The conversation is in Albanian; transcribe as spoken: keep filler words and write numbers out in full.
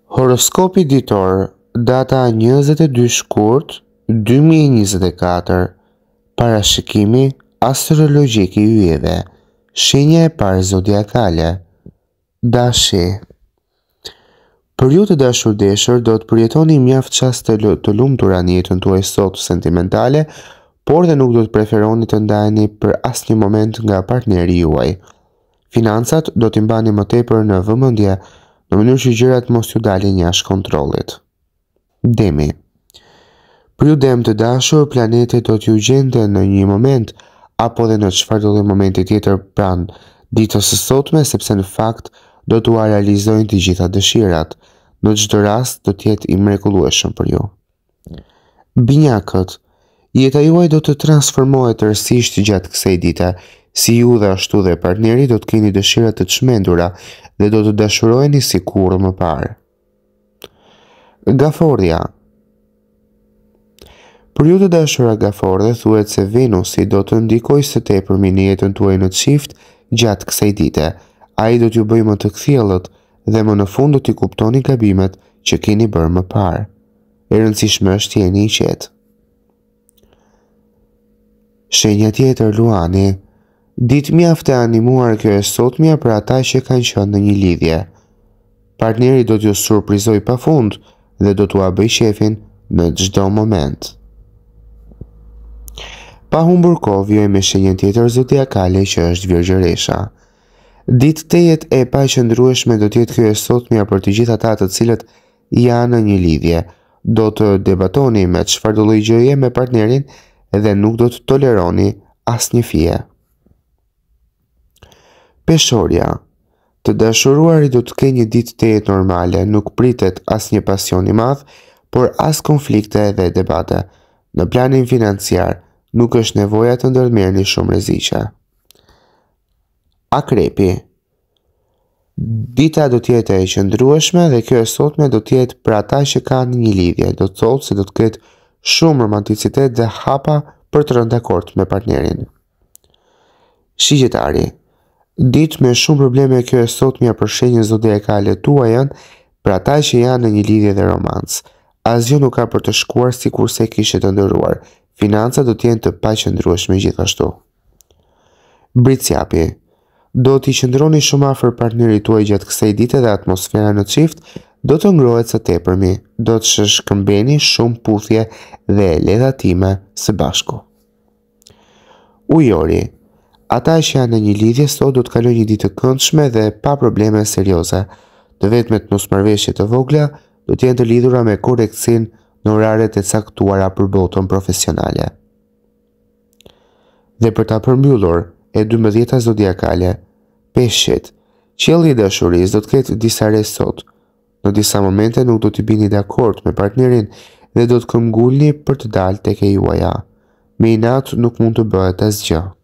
Horoskopi ditor, data njëzet e dy shkurt dy mijë e njëzet e katër. Parashikimi astrologjik i yjeve. Shenja e parë zodiakale. Dashi. Për ju të dashur-deshur, do të përjetoni mjaft çaste të lumtura në jetën tuaj sot sentimentale, por dhe nuk do të preferoni të ndajeni për asnjë moment nga partneri juaj. Financat do t'i mbani më tepër në vëmendje, në mënyrë që gjërat mos ju dalin jashtë kontrollit. Demi. Për ju dem të dashur, planetet do t'ju gjenden në një moment apo dhe në çfarë do lloj momenti tjetër pranë ditës së sotme, sepse në fakt do t'u realizojnë të gjitha dëshirat. Në çdo rast do të jetë i mrekullueshëm për ju. Binjakët. Jeta juaj do të transformohet tërësisht gjatë kësaj dite. Si ju dhe ashtu dhe partneri do të keni dëshira të çmendura dhe do të dashuroheni si kurrë më parë. Gaforrja. Për ju të dashura gaforrë, thuhet se Venusi do të ndikojë së tepërmi në jetën tuaj në çift gjatë kësaj dite. Ai do t'ju bëjë më të kthjellët dhe më në fund do t'i kuptoni gabimet që keni bërë më parë. E rëndësishme është të jeni i qetë. Shenja tjetër, luani. Ditë mjaft e animuar kjo e sotmja për ata që kanë qenë në një lidhje. Partneri do t'ju surprizojë pafund dhe do t'ua bëjë shefin në çdo moment. Pa humbur kohë, vjoj me shenjën tjetër zodiakale që është Vjergjëresha. Ditë të jetë e paqëndrueshme do t'jetë kjo e sotmja për të gjithë ata të cilët janë në një lidhje. Do të debatoni me çfarë do lloj gjëje me partnerin dhe nuk do të toleroni asnjë fije. Peshorja. Të dashuruari do të kenë një ditë të jetë normale, nuk pritet asnjë pasion i madh, por as konflikte dhe debate. Në planin financiar, nuk është nevoja të ndërmerrni shumë rreziqe. Akrepi. Dita do të jetë e qëndrueshme dhe kjo e sotme do të jetë për ata që kanë një lidhje. Do të thotë se do të ketë shumë romanticitet dhe hapa për të rënë dakord me partnerin. Shigjetari. Ditë me shumë probleme kjo e sotmja për shenjën zodiakale tua janë për ata që janë në një lidhje dhe romancë. Asgjë nuk ka për të shkuar sikurse kishte të ndërruar. Financat do të jenë të paqëndrueshme gjithashtu. Bricjapi. Do t'i qëndroni shumë afër partnerit tuaj gjatë kësaj dite dhe atmosfera në çift do të ngrohet së tepërmi. Do të shkëmbeni shumë puthje dhe ledhatime së bashku. Ujori. Ata që janë në një lidhje sot do të kalojnë një ditë të këndshme dhe pa probleme serioze. Të vetmet mosmarrëveshje të vogla do të jenë të lidhura me korrektësinë në oraret e caktuara për botën profesionale. Dhe për ta përmbyllur e dymbëdhjeta zodiakale, peshqit. Qielli i dashurisë do të ketë disa rre sot. Në disa momente nuk do t'i bini dakord me partnerin dhe do të këmbgulni për të dalë tek e juaja. Me inat nuk mund të bëhet asgjë.